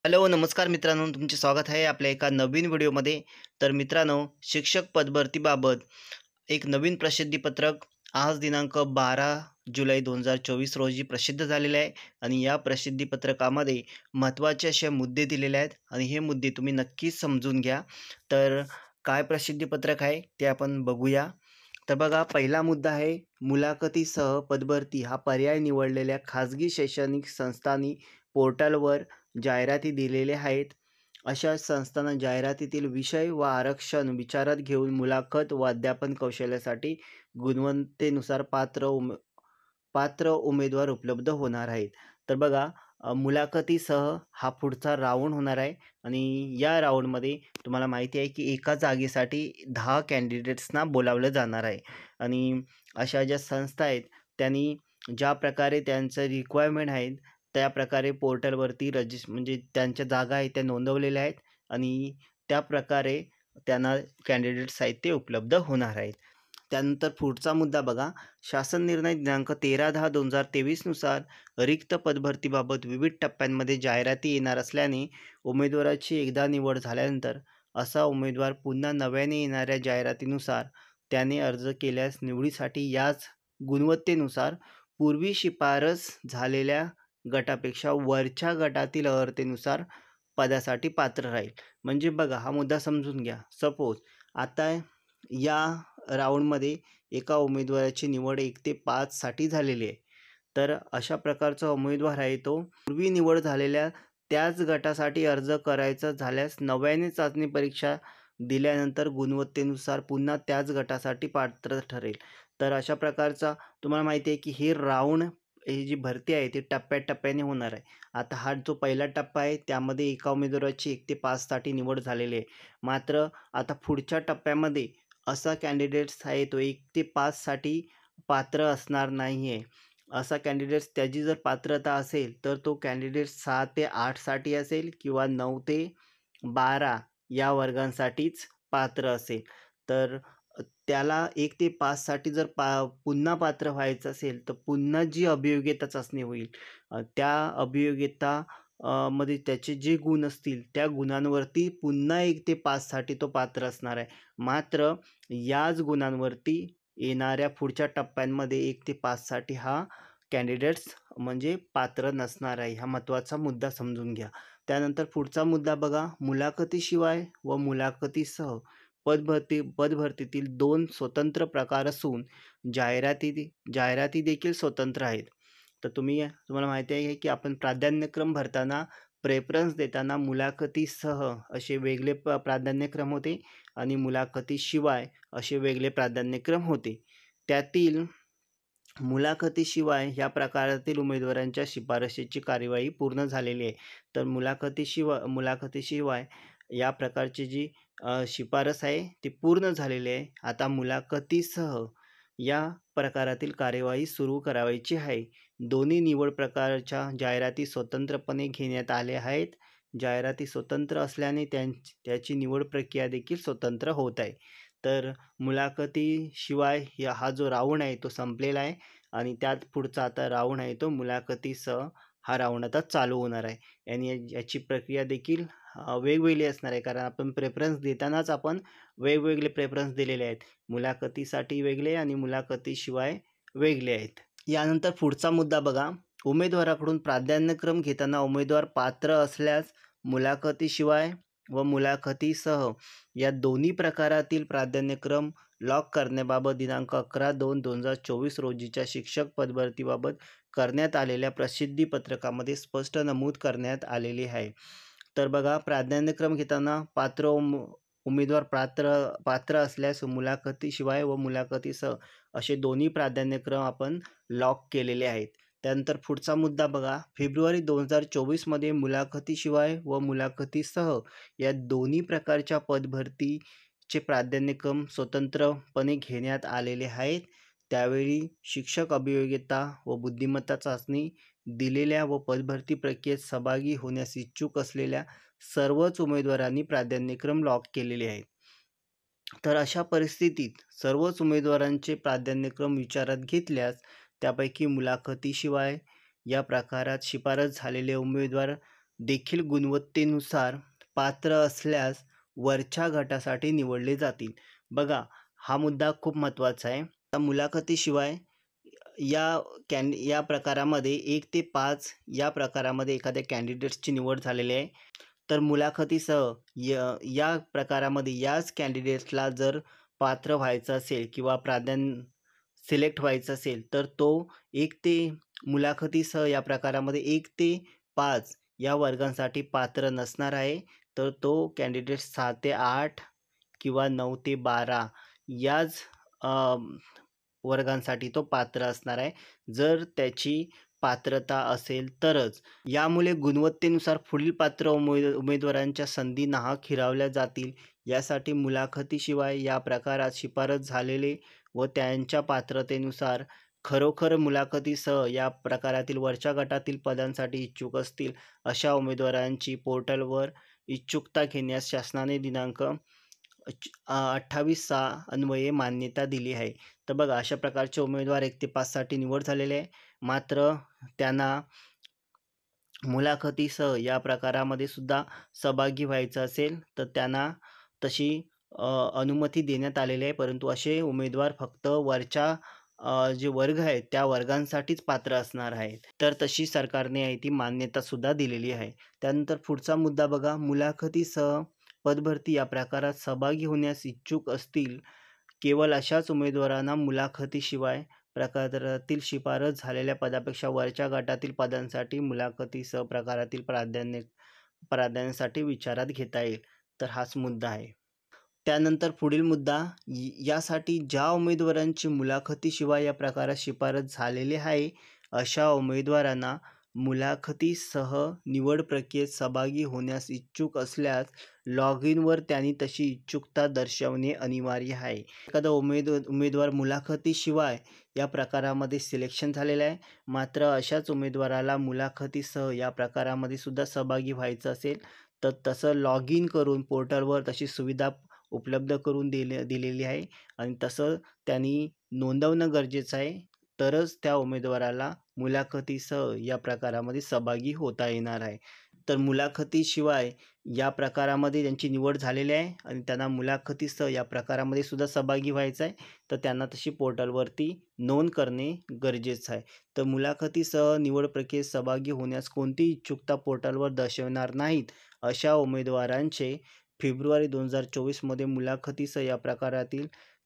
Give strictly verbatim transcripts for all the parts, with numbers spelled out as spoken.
Hello, नमस्कार मित्रांनो, तुमचे स्वागत आहे आपल्या एका नवीन व्हिडिओमध्ये. तर मित्रांनो, शिक्षक पदभरतीबाबत एक नवीन प्रसिद्धीपत्रक आज दिनांक बारा जुलै दोन हजार चोवीस रोजी प्रसिद्ध झालेले आहे आणि या प्रसिद्धीपत्रकामध्ये महत्त्वाचे असे मुद्दे दिलेले आहेत आणि हे मुद्दे तुम्ही नक्कीच समजून घ्या. तर काय प्रसिद्धीपत्रक आहे ते आपण बघूया. तर बघा, पहिला मुद्दा आहे मुलाखतीसह पदभरती हा पर्याय निवडलेल्या खाजगी शैक्षणिक संस्थांनी पोर्टलवर जाहिराती दिलेल्या आहेत. अशा संस्थांना जाहिरातीतील विषय व आरक्षण विचारात घेऊन मुलाखत व अध्यापन कौशल्यासाठी गुणवत्तेनुसार पात्र उमे पात्र उमेदवार उपलब्ध होणार आहेत. तर बघा, अ, मुलाखतीसह हा पुढचा राऊंड होणार आहे आणि या राऊंडमध्ये तुम्हाला माहिती आहे की एका जागेसाठी दहा कॅन्डिडेट्सना बोलावलं जाणार आहे आणि अशा ज्या संस्था आहेत त्यांनी ज्या प्रकारे त्यांचं रिक्वायरमेंट आहेत त्या प्रकारे पोर्टलवरती रजिस् म्हणजे त्यांच्या जागा आहेत त्या नोंदवलेल्या आहेत आणि त्या प्रकारे त्यांना कॅन्डिडेट्स आहेत ते उपलब्ध होणार आहेत. त्यानंतर पुढचा मुद्दा बघा, शासन निर्णय दिनांक तेरा दहा दोन हजार तेवीसनुसार रिक्त पदभरतीबाबत विविध टप्प्यांमध्ये जाहिराती येणार असल्याने उमेदवाराची एकदा निवड झाल्यानंतर असा उमेदवार पुन्हा नव्याने येणाऱ्या जाहिरातीनुसार त्याने अर्ज केल्यास निवडीसाठी याच गुणवत्तेनुसार पूर्वी शिफारस झालेल्या गटापेक्षा वरच्या गटातील अर्हतेनुसार पदासाठी पात्र राहील. म्हणजे बघा, हा मुद्दा समजून घ्या. सपोज आता या राऊंडमध्ये एका उमेदवाराची निवड एक ते पाच साठी झालेली आहे. तर अशा प्रकारचा उमेदवार आहे तो पूर्वी निवड झालेल्या त्याच गटासाठी अर्ज करायचा झाल्यास नव्याने चाचणी परीक्षा दिल्यानंतर गुणवत्तेनुसार पुन्हा त्याच गटासाठी पात्र ठरेल. तर अशा प्रकारचा तुम्हाला माहिती आहे की हे राऊंड ही जी भरती आहे ती टप्प्याटप्प्याने होणार आहे. आता हा जो पहिला टप्पा आहे त्यामध्ये एका उमेदवाराची एक ते पाच साठी निवड झालेली आहे. मात्र आता पुढच्या टप्प्यामध्ये असा कॅन्डिडेट्स आहे तो एक ते पाच साठी पात्र असणार नाही आहे. असा कॅन्डिडेट्स त्याची जर पात्रता असेल तर तो कॅन्डिडेट सहा ते आठ साठी असेल किंवा नऊ ते बारा या वर्गांसाठीच पात्र असेल. तर त्याला एक ते पाच साठी जर पा पुन्हा पात्र व्हायचं असेल तर पुन्हा जी अभियोग्यता चाचणी होईल, अ, त्या अभियोग्यता अ, मध्ये त्याचे जे गुण असतील त्या गुणांवरती पुन्हा एक ते पाच साठी तो पात्र असणार आहे. मात्र याच गुणांवरती येणाऱ्या पुढच्या टप्प्यांमध्ये एक ते पाच साठी हा कॅन्डिडेट्स म्हणजे पात्र नसणार आहे. हा महत्त्वाचा मुद्दा समजून घ्या. त्यानंतर पुढचा मुद्दा बघा, मुलाखतीशिवाय व मुलाखतीसह पदभरती पदभरतीतील दोन स्वतंत्र प्रकार असून जाहिराती जाहिराती देखील स्वतंत्र आहेत. तर तुम्ही तुम्हाला माहिती आहे की आपण प्राधान्यक्रम भरताना प्रेफरन्स देताना मुलाखतीसह असे वेगळे प प्राधान्यक्रम होते आणि मुलाखतीशिवाय असे वेगळे प्राधान्यक्रम होते. त्यातील मुलाखतीशिवाय ह्या प्रकारातील उमेदवारांच्या शिफारशीची कार्यवाही पूर्ण झालेली आहे. तर मुलाखतीशिवाय मुलाखतीशिवाय या प्रकारची जी अ, शिफारस आहे ती पूर्ण झालेली आहे. आता मुलाखतीसह या प्रकारातील कार्यवाही सुरू करावयाची आहे. दोन्ही निवड प्रकारच्या जाहिराती स्वतंत्रपणे घेण्यात आल्या आहेत. जाहिराती स्वतंत्र असल्याने त्यांची त्याची निवड प्रक्रिया देखील स्वतंत्र होत आहे. तर मुलाखतीशिवाय या हा जो राऊंड आहे तो संपलेला आहे आणि त्यात पुढचा आता राऊंड आहे तो मुलाखतीसह हा राऊंड आता चालू होणार आहे. आणि या- याची प्रक्रिया देखील अ, वेगवेगळी असणार आहे, कारण आपण प्रेफरन्स देतानाच आपण वेगवेगळे प्रेफरन्स दिलेले आहेत. मुलाखतीसाठी वेगळे आणि मुलाखतीशिवाय वेगळे आहेत. यानंतर पुढचा मुद्दा बघा, उमेदवाराकडून प्राधान्यक्रम घेताना उमेदवार पात्र असल्यास मुलाखतीशिवाय व मुलाखतीसह या दोन्ही प्रकारातील प्राधान्यक्रम लॉक करण्याबाबत दिनांक अकरा दोन दोन हजार चोवीस रोजीच्या शिक्षक पदभरतीबाबत करण्यात आलेल्या प्रसिद्धी पत्रकामध्ये स्पष्ट नमूद करण्यात आलेले आहे. तर बघा, प्राधान्यक्रम घेताना पात्र उम उमेदवार पात्र पात्र असल्यास मुलाखतीशिवाय व मुलाखतीसह असे दोन्ही प्राधान्यक्रम आपण लॉक केलेले आहेत. त्यानंतर पुढचा मुद्दा बघा, फेब्रुवारी दोन हजार चोवीसमध्ये मुलाखतीशिवाय व मुलाखतीसह या दोन्ही प्रकारच्या पदभरतीचे प्राधान्यक्रम स्वतंत्रपणे घेण्यात आलेले आहेत. त्यावेळी शिक्षक अभियोग्यता व बुद्धिमत्ता चाचणी दिलेल्या व पदभरती प्रक्रियेत सहभागी होण्यास इच्छुक असलेल्या सर्वच उमेदवारांनी प्राधान्यक्रम लॉक केलेले आहेत. तर अशा परिस्थितीत सर्वच उमेदवारांचे प्राधान्यक्रम विचारात घेतल्यास त्यापैकी मुलाखतीशिवाय या प्रकारात शिफारस झालेले उमेदवार देखील गुणवत्तेनुसार पात्र असल्यास वरच्या गटासाठी निवडले जातील. बघा, हा मुद्दा खूप महत्त्वाचा आहे. त्या मुलाखतीशिवाय या कॅन या प्रकारामध्ये एक ते पाच या प्रकारामध्ये एखाद्या कॅन्डिडेट्सची निवड झालेली आहे. तर मुलाखतीसह य या प्रकारामध्ये याच कॅन्डिडेट्सला जर पात्र व्हायचं असेल किंवा प्राधान्य सिलेक्ट व्हायचं असेल, तर तो एक ते मुलाखतीसह या प्रकारामध्ये एक ते पाच या वर्गांसाठी पात्र नसणार आहे. तर तो कॅन्डिडेट सहा ते आठ किंवा नऊ ते बारा याच अ, वर्गांसाठी तो पात्र असणार आहे, जर त्याची पात्रता असेल तरच. यामुळे गुणवत्तेनुसार पुढील पात्र उमेद उमेदवारांच्या संधी नाहक हिरावल्या जातील. यासाठी मुलाखतीशिवाय या प्रकारात शिफारस झालेले व त्यांच्या पात्रतेनुसार खरोखर मुलाखतीसह या प्रकारातील वरच्या गटातील पदांसाठी इच्छुक असतील अशा उमेदवारांची पोर्टलवर इच्छुकता घेण्यास शासनाने दिनांक अठ्ठावीस सहा अन्वये मान्यता दिली आहे. तर बघा, अशा प्रकारचे उमेदवार एक ते पाच साठी निवड झालेले आहे. मात्र त्यांना मुलाखतीसह या प्रकारामध्ये सुद्धा सहभागी व्हायचं असेल तर त्यांना तशी अ, अनुमती देण्यात आलेली आहे. परंतु असे उमेदवार फक्त वरच्या अ, जे वर्ग आहेत त्या वर्गांसाठीच पात्र असणार आहेत. तर तशी सरकारने आहे ती मान्यतासुद्धा दिलेली आहे. त्यानंतर पुढचा मुद्दा बघा, मुलाखतीसह पदभरती या प्रकारात सहभागी होण्यास इच्छुक असतील केवळ अशाच उमेदवारांना मुलाखतीशिवाय प्रकारातील शिफारस झालेल्या पदापेक्षा वरच्या गटातील पदांसाठी मुलाखतीसह प्रकारातील प्राधान्य प्राधान्यासाठी विचारात घेता येईल. तर हाच मुद्दा आहे. त्यानंतर पुढील मुद्दा, यासाठी ज्या उमेदवारांची मुलाखतीशिवाय या प्रकारात शिफारस झालेली आहे अशा उमेदवारांना मुलाखतीसह निवड प्रक्रियेत सहभागी होण्यास इच्छुक असल्यास लॉग इनवर त्यांनी तशी इच्छुकता दर्शवणे अनिवार्य आहे. एखादा उमेद उमेदवार मुलाखतीशिवाय या प्रकारामध्ये सिलेक्शन झालेलं आहे, मात्र अशाच उमेदवाराला मुलाखतीसह या प्रकारामध्ये सुद्धा सहभागी व्हायचं असेल तर तसं लॉग इन करून पोर्टलवर तशी सुविधा उपलब्ध करून दिले दिलेली आहे आणि तसं त्यांनी नोंदवणं गरजेचं आहे. तरच त्या उमेदवाराला मुलाखतीसह या प्रकारामध्ये सहभागी होता येणार आहे. तर मुलाखतीशिवाय या प्रकारामध्ये त्यांची निवड झालेली आहे आणि त्यांना मुलाखतीसह या प्रकारामध्ये सुद्धा सहभागी व्हायचं आहे, तर त्यांना तशी पोर्टलवरती नोंद करणे गरजेचं आहे. तर मुलाखतीसह निवड प्रक्रियेत सहभागी होण्यास कोणतीही इच्छुकता पोर्टलवर दर्शवणार नाहीत अशा उमेदवारांचे फेब्रुवारी दोन हजार चोवीसमध्ये मुलाखतीसह या प्रकारातील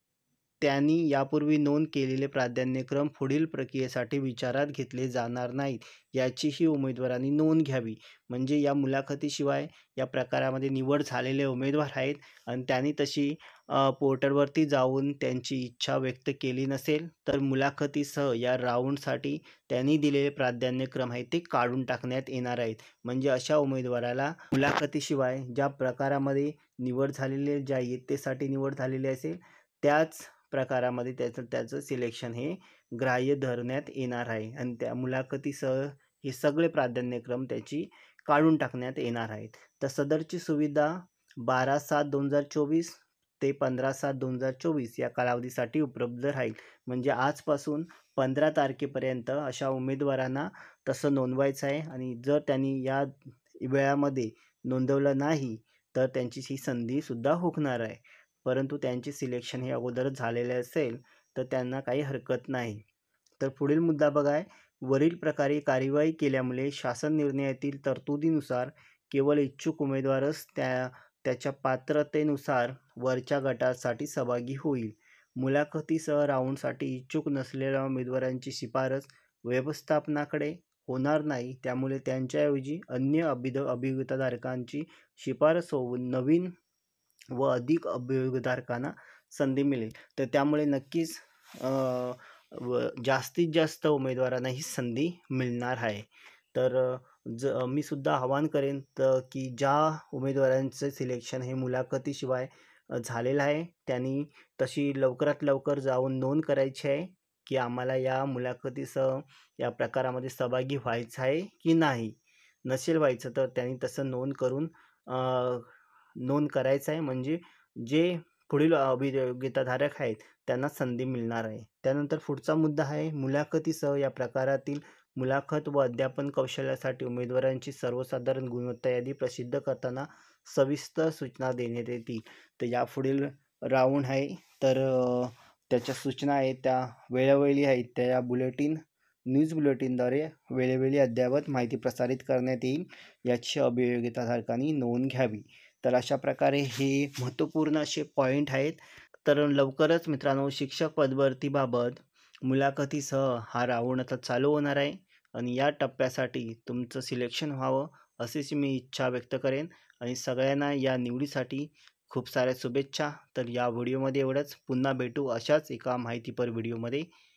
त्यांनी यापूर्वी नोंद केलेले प्राधान्यक्रम पुढील प्रक्रियेसाठी विचारात घेतले जाणार नाहीत, याचीही उमेदवारांनी नोंद घ्यावी. म्हणजे या मुलाखतीशिवाय या प्रकारामध्ये निवड झालेले उमेदवार आहेत आणि त्यांनी तशी अ, पोर्टलवरती जाऊन त्यांची इच्छा व्यक्त केली नसेल तर मुलाखतीसह या राऊंडसाठी त्यांनी दिलेले प्राधान्यक्रम आहेत ते काढून टाकण्यात येणार आहेत. म्हणजे अशा उमेदवाराला मुलाखतीशिवाय ज्या प्रकारामध्ये निवड झालेली ज्या इयत्तेसाठी निवड झालेली असेल त्याच प्रकारामध्ये त्याचं त्याचं सिलेक्शन हे ग्राह्य धरण्यात येणार आहे आणि त्या मुलाखतीसह हे सगळे प्राधान्यक्रम त्याची काढून टाकण्यात येणार आहेत. तर सदरची सुविधा बारा सात दोन हजार चोवीस ते पंधरा सात दोन हजार चोवीस या कालावधीसाठी उपलब्ध राहील. म्हणजे आजपासून पंधरा तारखेपर्यंत अशा उमेदवारांना तसं नोंदवायचं आहे आणि जर त्यांनी या वेळामध्ये नोंदवलं नाही तर त्यांची ही संधीसुद्धा हुकणार आहे. परंतु त्यांचे सिलेक्शन हे अगोदरच झालेले असेल तर त्यांना काही हरकत नाही. तर पुढील मुद्दा बघा, वरील प्रकारे कार्यवाही केल्यामुळे शासन निर्णयातील तरतुदीनुसार केवळ इच्छुक उमेदवारच त्या त्याच्या पात्रतेनुसार वरच्या गटासाठी सहभागी होईल. मुलाखतीसह राऊंडसाठी इच्छुक नसलेल्या उमेदवारांची शिफारस व्यवस्थापनाकडे होणार नाही. त्यामुळे त्यांच्याऐवजी अन्य अभिध अभियोगिताधारकांची शिफारस होऊन नवीन व अधिक अभियोगधारकांना संधी मिळेल. तर त्यामुळे नक्कीच अ, व जास्तीत जास्त उमेदवारांना ही संधी मिळणार आहे. तर ज मी सुद्धा आवाहन करेन तर की ज्या उमेदवारांचं सिलेक्शन हे मुलाखतीशिवाय झालेलं आहे त्यांनी तशी लवकरात लवकर जाऊन नोंद करायची आहे की आम्हाला या मुलाखतीसह या प्रकारामध्ये सहभागी व्हायचं आहे की नाही. नसेल व्हायचं तर त्यांनी तसं नोंद करून नोंद करायचं आहे. म्हणजे जे पुढील अभियोगिताधारक आहेत त्यांना संधी मिळणार आहे. त्यानंतर पुढचा मुद्दा आहे, मुलाखतीसह या प्रकारातील मुलाखत व अध्यापन कौशल्यासाठी उमेदवारांची सर्वसाधारण गुणवत्ता यादी प्रसिद्ध करताना सविस्तर सूचना देण्यात येतील. तर यापुढील राऊंड आहे, तर त्याच्या सूचना आहेत त्या वेळोवेळी आहेत, त्या बुलेटिन न्यूज बुलेटिनद्वारे वेळोवेळी अद्ययावत माहिती प्रसारित करण्यात येईल, याची अभियोगिताधारकांनी नोंद घ्यावी. तर अशा प्रकारे हे महत्त्वपूर्ण असे पॉईंट आहेत. तर लवकरच मित्रांनो शिक्षक पदभरतीबाबत मुलाखतीसह हा राऊंड आता चालू होणार आहे आणि या टप्प्यासाठी तुमचं सिलेक्शन व्हावं अशीच मी इच्छा व्यक्त करेन आणि सगळ्यांना या निवडीसाठी खूप साऱ्या शुभेच्छा. तर या व्हिडिओमध्ये एवढंच. पुन्हा भेटू अशाच एका माहितीपर व्हिडिओमध्ये.